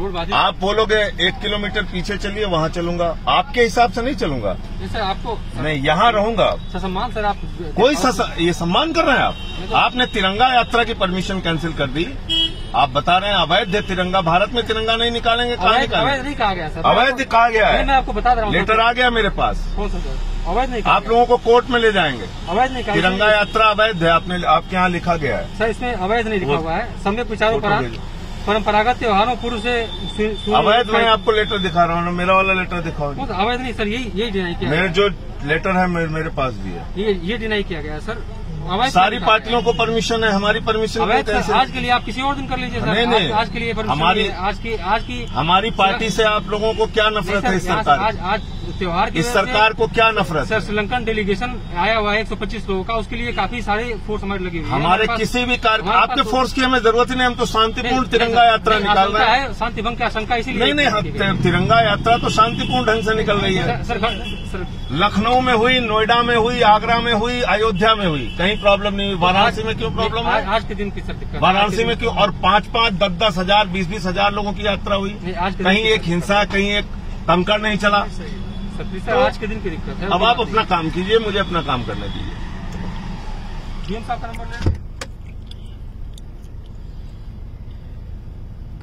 आप बोलोगे 1 किलोमीटर पीछे चलिए, वहाँ चलूंगा, आपके हिसाब से नहीं चलूंगा सर। आपको नहीं, यहाँ रहूंगा। सम्मान सर, आप कोई ये सम्मान कर रहे हैं आप। आपने तिरंगा यात्रा की परमिशन कैंसिल कर दी। आप बता रहे हैं अवैध तिरंगा, भारत में तिरंगा नहीं निकालेंगे। कहाँ निकालेंगे? अवैध नहीं कहा गया सर, अवैध कहा गया है। मैं आपको बता रहा हूँ, लेटर आ गया मेरे पास। कौन सा सर? अवैध नहीं। आप लोगों को कोर्ट में ले जाएंगे। अवैध नहीं कहा। तिरंगा यात्रा अवैध है, आपके यहाँ लिखा गया है सर। इसमें अवैध नहीं लिखा हुआ है। सम्यक विचारों पर परंपरागत त्योहारों पूर्व से अवैध। मैं आपको लेटर दिखा रहा हूँ, मेरा वाला लेटर दिखाओ। अवैध नहीं सर, यही डिनाई किया। मेरे जो लेटर है मेरे पास भी है, ये डिनाई किया गया सर। सारी पार्टियों को परमिशन है, हमारी परमिशन आज के लिए आप किसी और दिन कर लीजिए सर। नहीं, आज के लिए हमारी आज की हमारी पार्टी से आप लोगों को क्या नफरत है? इस सरकार, आज त्योहार की इस सरकार को क्या नफरत सर? श्रीलंकन डेलीगेशन आया हुआ है 125 लोगों का, उसके लिए काफी सारे फोर्स हमारे लगे हुए हैं। हमारे किसी भी कार्य आपके फोर्स की हमें जरूरत ही नहीं। हम तो शांतिपूर्ण तिरंगा यात्रा निकाल रहे हैं। शांति भंग की आशंका इसीलिए नहीं, तिरंगा यात्रा तो शांतिपूर्ण ढंग से निकल रही है सर। लखनऊ में हुई, नोएडा में हुई, आगरा में हुई, अयोध्या में हुई, कहीं प्रॉब्लम नहीं हुई। वाराणसी में क्यों प्रॉब्लम है? आज के दिन की सर वाराणसी में क्यों? और 5-5, 10-10 हजार, 20-20 हजार लोगों की यात्रा हुई। कहीं एक हिंसा, कहीं एक दमकड़ नहीं चला। तो आज के दिन की दिक्कत है। अब आप अपना काम कीजिए, मुझे अपना काम करने दीजिए। डीएम साहब का नंबर ले।